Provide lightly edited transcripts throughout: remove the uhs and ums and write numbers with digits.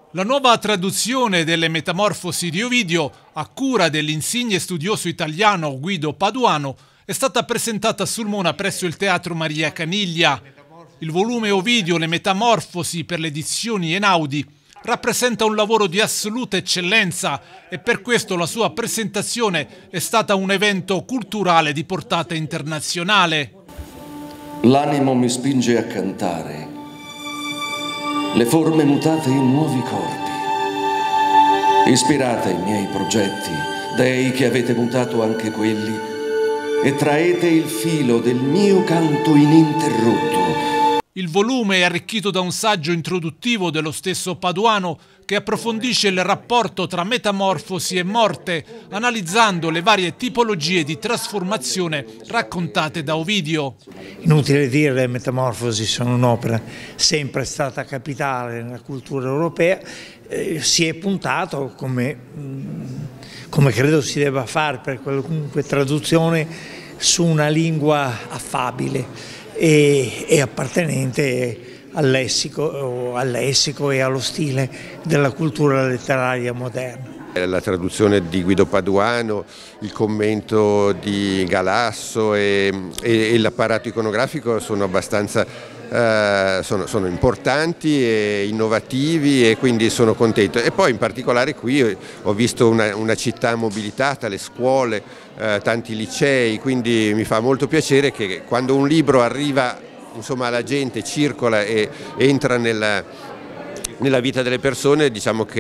La nuova traduzione delle Metamorfosi di Ovidio, a cura dell'insigne studioso italiano Guido Paduano, è stata presentata a Sulmona presso il Teatro Maria Caniglia. Il volume Ovidio, le Metamorfosi per le edizioni Einaudi, rappresenta un lavoro di assoluta eccellenza e per questo la sua presentazione è stata un evento culturale di portata internazionale. L'animo mi spinge a cantare, le forme mutate in nuovi corpi. Ispirate i miei progetti, dei che avete mutato anche quelli, e traete il filo del mio canto ininterrotto. Il volume è arricchito da un saggio introduttivo dello stesso Paduano che approfondisce il rapporto tra metamorfosi e morte, analizzando le varie tipologie di trasformazione raccontate da Ovidio. Inutile dire, le Metamorfosi sono un'opera sempre stata capitale nella cultura europea. Si è puntato, come credo si debba fare per qualunque traduzione, su una lingua affabile e appartenente al lessico e allo stile della cultura letteraria moderna. La traduzione di Guido Paduano, il commento di Galasso e l'apparato iconografico sono abbastanza sono importanti e innovativi, e quindi sono contento. E poi in particolare qui ho visto una città mobilitata, le scuole, tanti licei, quindi mi fa molto piacere che quando un libro arriva, insomma, alla gente, circola e entra nella vita delle persone, diciamo che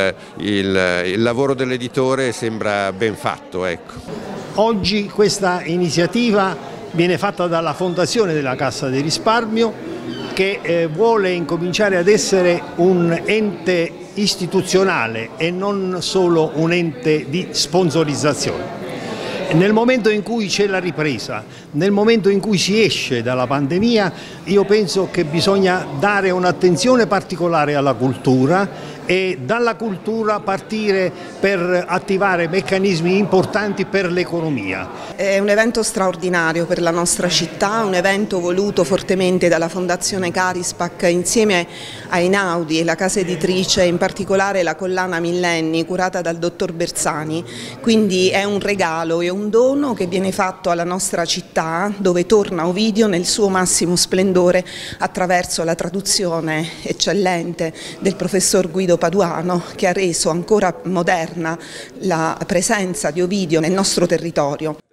il lavoro dell'editore sembra ben fatto, ecco. Oggi questa iniziativa viene fatta dalla Fondazione della Cassa di Risparmio, che vuole incominciare ad essere un ente istituzionale e non solo un ente di sponsorizzazione. Nel momento in cui c'è la ripresa, nel momento in cui si esce dalla pandemia, io penso che bisogna dare un'attenzione particolare alla cultura e dalla cultura partire per attivare meccanismi importanti per l'economia. È un evento straordinario per la nostra città, un evento voluto fortemente dalla Fondazione Carispac insieme a Einaudi e la casa editrice, in particolare la collana Millenni curata dal dottor Bersani. Quindi è un regalo e un dono che viene fatto alla nostra città, dove torna Ovidio nel suo massimo splendore attraverso la traduzione eccellente del professor Guido Paduano, che ha reso ancora moderna la presenza di Ovidio nel nostro territorio.